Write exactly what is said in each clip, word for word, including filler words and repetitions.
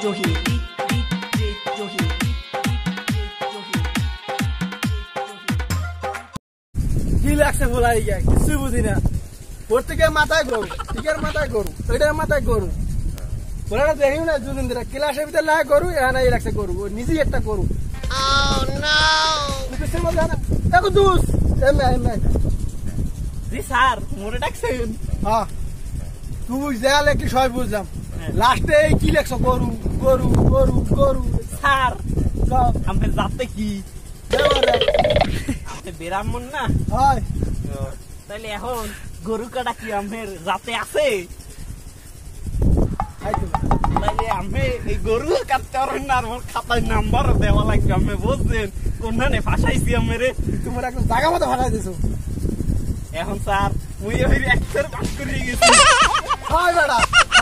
জহি জহি কি লাগছে বলাই গিয়া কিছু বুঝি না প্রত্যেকের মাথায় গরু টিকের মাথায় গরু ওইটার মাথায় গরু বলে দেখি না দুদিন ধরে ক্লাসের ভিতরে লাগে গরু এখানে লাগছে গরু ও নিজেই একটা গরু দেখো দুস স্যার মোরে ডাকছেন হ্যাঁ তুই যা লেখলি সবাই বুঝলাম লাস্টে কি লেখছো গরু গরু গরু গরু স্যার আমি যাতে কি আপনি ব্রাহ্মণ না হয় তাহলে এখন গরু কাটা কি আমের যাতে আছে তাহলে আমি এই গরু কাটতে পারেন না আর খাতায় নাম্বার দেওয়া লাগবে আমি বুঝছেন কোনখানে ফাঁসাইছি আমেরে তোমার একদম জায়গা মতো ফাঁসাই দিছো এখন স্যার মুই ওই একটার পাস করে গেছি হয় বেটা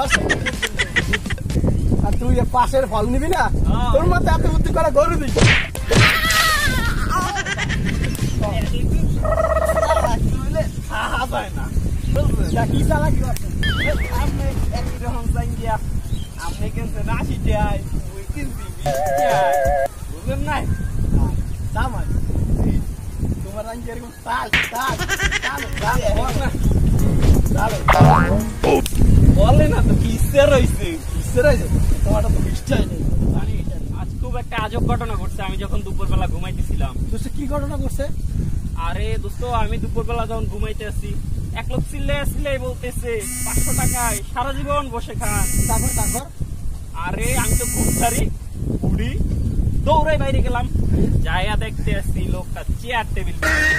আর তুই পাশের ফল নিবি না তোর মধ্যে এত বুদ্ধি করে গরু দিবি কি চালাকি আপনি একরকম চাঙ্গিয়া আপনি কিনছেন আশি টাকায় ওই কিনছি বুঝলেন নাই দাম আছে তোমার রাঙ্গি এরকম তাল তাল তাল বলে না তো কি ইচ্ছে রয়েছে ইচ্ছে রয়েছে তোমারটা তো নিশ্চয় নেই আজ খুব একটা আজব ঘটনা ঘটছে আমি যখন দুপুরবেলা ঘুমাইতেছিলাম দোস্ত কি ঘটনা করছে আরে দোস্ত আমি দুপুরবেলা যখন ঘুমাইতে আসি এক লোক চিল্লে চিল্লে বলতেছে পাঁচশো টাকায় সারা জীবন বসে খান তারপর তারপর আরে আমি তো ঘুম ছাড়ি উড়ি দৌড়াই বাইরে গেলাম যাইয়া দেখতে আসছি লোকটা চেয়ার টেবিল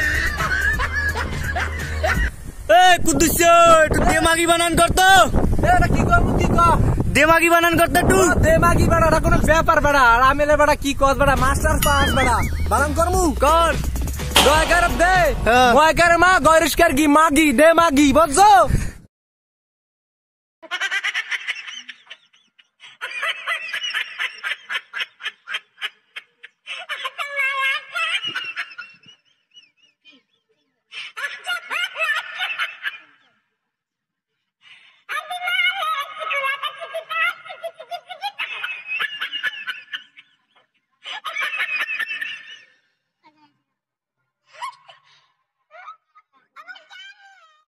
কুদ্দুস একটু দেমাগি বানান করতো কি করবো কি কর দেমাগি বানান করতো একটু দেমাগি বেড়া কোনো ব্যাপার বেড়া আর আমেলে বেড়া কি কর বেড়া মাস্টার পাস বেড়া বানান করমু কর দয়া করে দে ময় করে মা গরিষ্কার গি মাগি দে মাগি বুঝছো